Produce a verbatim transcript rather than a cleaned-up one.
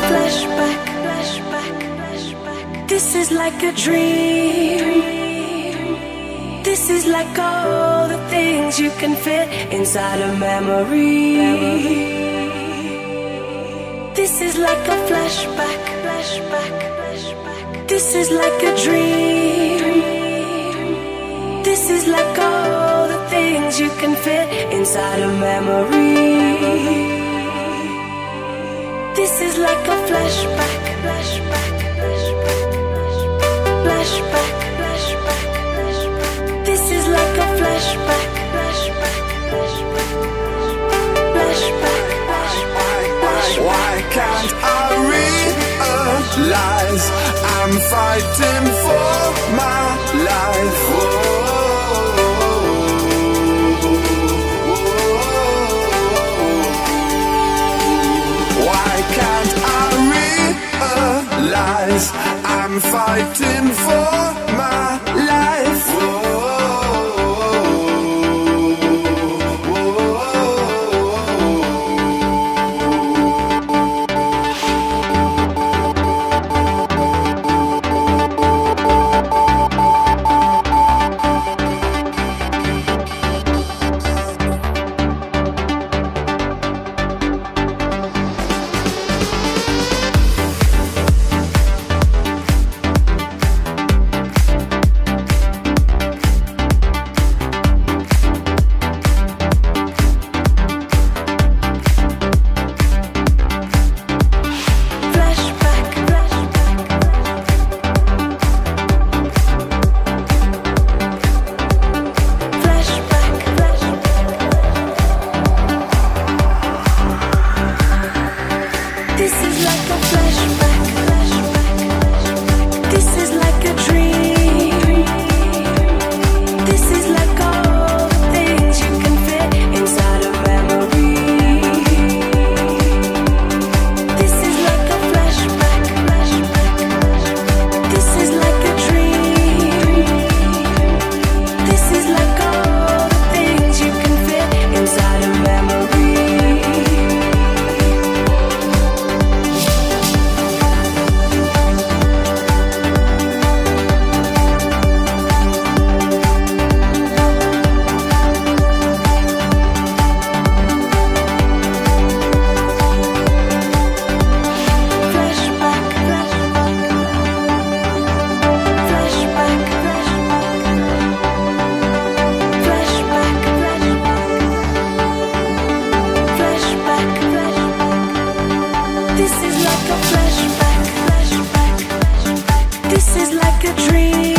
flashback, flashback, flashback. This is like a dream. This is like all the things you can fit inside a memory. This is like a flashback, flashback, flashback. This is like a dream. This is like all the things you can fit inside a memory. This is like a flashback, flashback, flashback, flashback, flashback, flashback. This is like a flashback, flashback, flashback, flashback, flashback, flashback. Why can't I realize I'm fighting for my life? Whoa. I'm fighting for my life. Whoa, whoa, This is like a flashback, flashback. This is like a dream.